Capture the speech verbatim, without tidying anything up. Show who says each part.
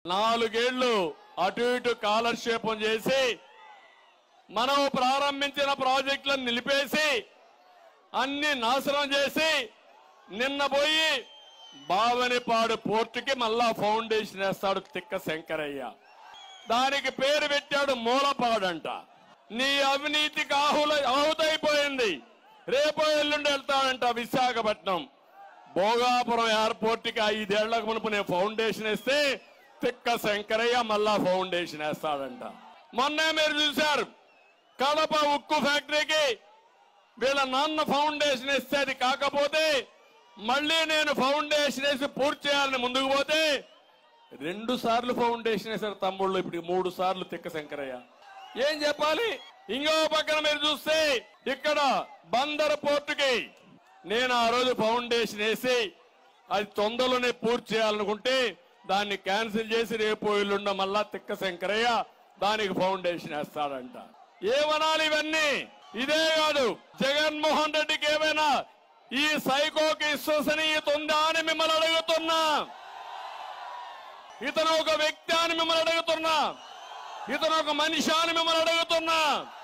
Speaker 1: నాలుగేళ్లు అటు ఇటు కాలక్షేపం చేసి మనం ప్రారంభించిన ప్రాజెక్టులను నిలిపేసి అన్ని నాశనం చేసి నిన్న పోయి బావనిపాడు పోర్టుకి మళ్ళా ఫౌండేషన్ వేస్తాడు తిక్క శంకరయ్య. దానికి పేరు పెట్టాడు మూలపాడంట. నీ అవినీతికి ఆహుల ఆహుతైపోయింది. రేపో ఎల్లుండి వెళ్తాడంట విశాఖపట్నం. భోగాపురం ఎయిర్పోర్ట్ కి ఐదేళ్లకు మునుపు నేను ఫౌండేషన్ వేస్తే తిక్క శంకరయ్య మళ్ళా ఫౌండేషన్ వేస్తాడంట. మొన్నే మీరు చూశారు కడప ఉక్కు ఫ్యాక్టరీకి వీళ్ళ నాన్న ఫౌండేషన్ వేస్తే అది కాకపోతే మళ్ళీ నేను ఫౌండేషన్ వేసి పూర్తి చేయాలని ముందుకు పోతే రెండు సార్లు ఫౌండేషన్ వేశారు తమ్ముళ్ళు. ఇప్పుడు మూడు సార్లు తిక్క శంకరయ్య. ఏం చెప్పాలి? ఇంకో పక్కన మీరు చూస్తే ఇక్కడ బందర్ పోర్టుకి నేను ఆ రోజు ఫౌండేషన్ వేసి అది తొందరలోనే పూర్తి చేయాలనుకుంటే దాన్ని క్యాన్సిల్ చేసి రేపు ఎల్లుండ మళ్ళా తిక్క శంకరయ్య దానికి ఫౌండేషన్ వేస్తాడంట. ఏమనాలి ఇవన్నీ? ఇదే కాదు, జగన్మోహన్ రెడ్డికి ఏమైనా ఈ సైకోకి విశ్వసనీయత ఉందా అని మిమ్మల్ని అడుగుతున్నా. ఇతను ఒక వ్యక్తి అని మిమ్మల్ని అడుగుతున్నా. ఇతను ఒక మనిషి అని మిమ్మల్ని అడుగుతున్నా.